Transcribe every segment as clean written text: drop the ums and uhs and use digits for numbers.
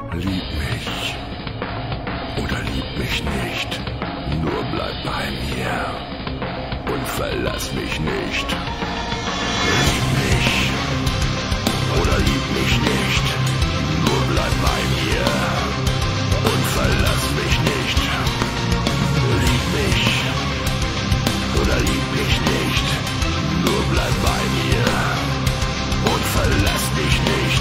Lieb mich oder lieb mich nicht, nur bleib bei mir und verlass mich nicht. Lieb mich oder lieb mich nicht, nur bleib bei mir und verlass mich nicht. Lieb mich oder lieb mich nicht, nur bleib bei mir und verlass mich nicht.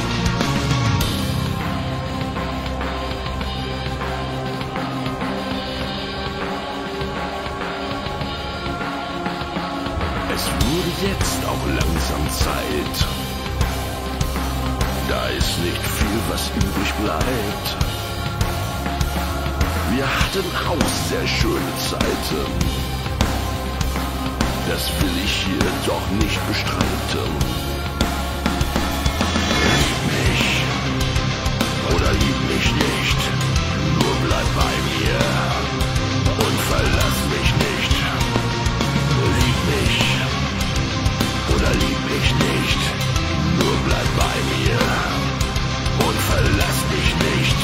Es wurde jetzt auch langsam Zeit. Da ist nicht viel, was übrig bleibt. Wir hatten auch sehr schöne Zeiten. Das will ich hier doch nicht bestreiten. Lieb mich oder lieb mich nicht, nur bleib bei mir und verlass mich nicht. Lieb mich oder lieb mich nicht, nur bleib bei mir und verlass mich nicht.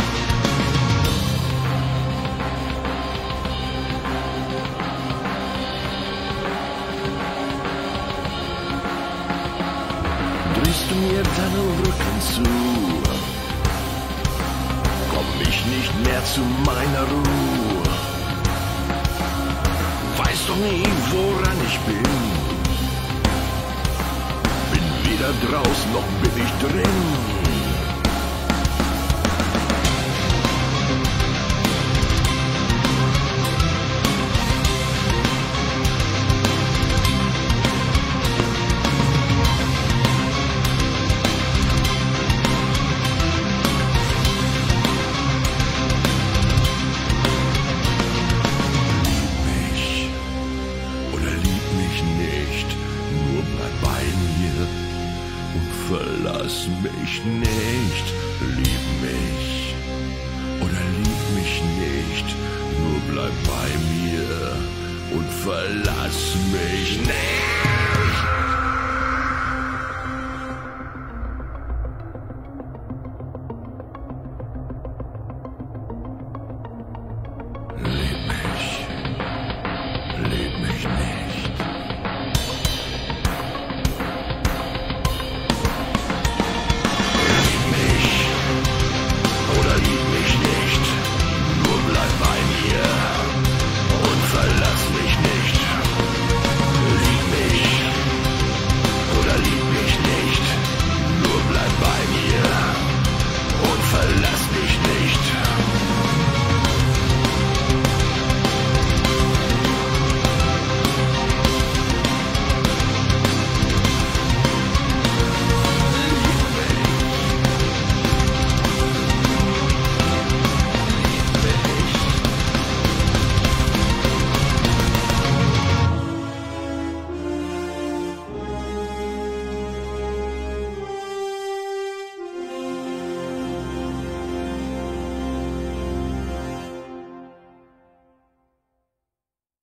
Drehst du mir deinen Rücken zu, komm ich nicht mehr zu meiner Ruhe. Weiß doch nie, woran ich bin. Bin weder draußen noch bin ich drin. Verlass mich nicht, lieb mich oder lieb mich nicht, nur bleib bei mir und verlass mich nicht.